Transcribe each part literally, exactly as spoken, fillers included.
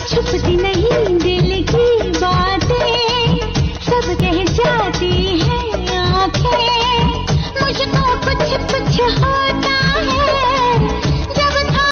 छुपती नहीं दिल की बातें, सब कह जाती हैं आंखें। मुझको कुछ कुछ होता है जब था।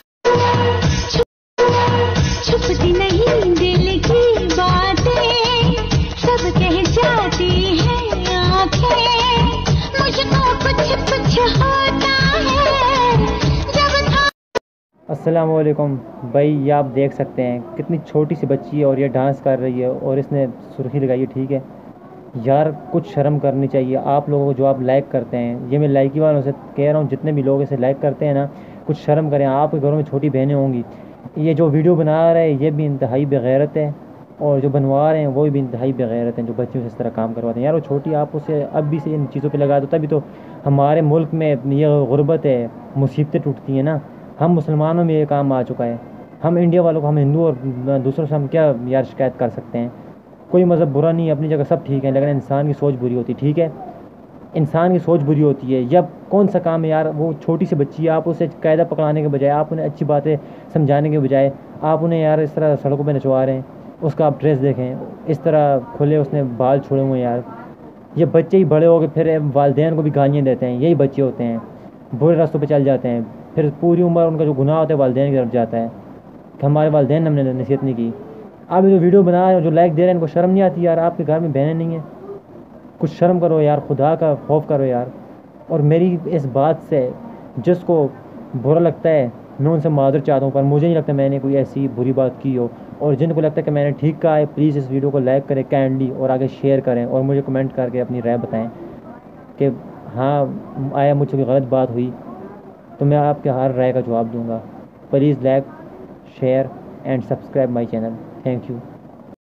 छुपती नहीं दिल की बातें, सब कह जाती हैं आंखें। मुझको कुछ कुछ होता है जब था। अस्सलाम वालेकुम भाई, ये आप देख सकते हैं कितनी छोटी सी बच्ची है और ये डांस कर रही है और इसने सुर्खी लगाई है। ठीक है यार, कुछ शर्म करनी चाहिए आप लोगों को जो आप लाइक करते हैं। ये मैं लाइकी वालों से कह रहा हूँ, जितने भी लोग इसे लाइक करते हैं ना, कुछ शर्म करें। आपके घरों में छोटी बहनें होंगी। ये जो वीडियो बना रहे हैं ये भी इंतहाई बेगैरत है, और जो बनवा रहे हैं वो भी इंतहाई बेगैरत हैं, जो बच्चों से इस तरह काम करवाते हैं। यार वो छोटी, आप उसे अब भी से इन चीज़ों पर लगा दो, तभी तो हमारे मुल्क में ये गुर्बत है, मुसीबतें टूटती हैं ना। हम मुसलमानों में ये काम आ चुका है। हम इंडिया वालों को, हम हिंदू और दूसरों से हम क्या यार शिकायत कर सकते हैं। कोई मज़हब बुरा नहीं है, अपनी जगह सब ठीक है, लेकिन इंसान की सोच बुरी होती है। ठीक है, इंसान की सोच बुरी होती है। जब कौन सा काम है यार, वो छोटी सी बच्ची है, आप उसे कायदा पकड़ाने के बजाय, आप उन्हें अच्छी बातें समझाने के बजाय, आप उन्हें यार इस तरह सड़कों पर नचवा रहे हैं। उसका आप ड्रेस देखें, इस तरह खुले उसने बाल छोड़े हुए हैं। यार ये बच्चे ही बड़े हो गए फिर वालिदैन को भी गालियाँ देते हैं। यही बच्चे होते हैं, बुरे रास्तों पे चल जाते हैं, फिर पूरी उम्र उनका जो गुनाह होता है वालिदैन की तरफ जाता है कि हमारे वालिदैन ने हमने नसीहत नहीं की। आप जो वीडियो बना रहे हो, जो लाइक दे रहे हैं, इनको शर्म नहीं आती यार? आपके घर में बहनें नहीं हैं, कुछ शर्म करो यार, खुदा का खौफ करो यार। और मेरी इस बात से जिसको बुरा लगता है मैं उनसे माज़रत चाहता हूँ, पर मुझे नहीं लगता मैंने कोई ऐसी बुरी बात की हो। और जिनको लगता है कि मैंने ठीक कहा है, प्लीज़ इस वीडियो को लाइक करें काइंडली और आगे शेयर करें, और मुझे कमेंट करके अपनी राय बताएं कि हाँ आया मुझसे कोई गलत बात हुई तो मैं आपके हर राय का जवाब दूंगा। Please like, share and subscribe my channel. Thank you.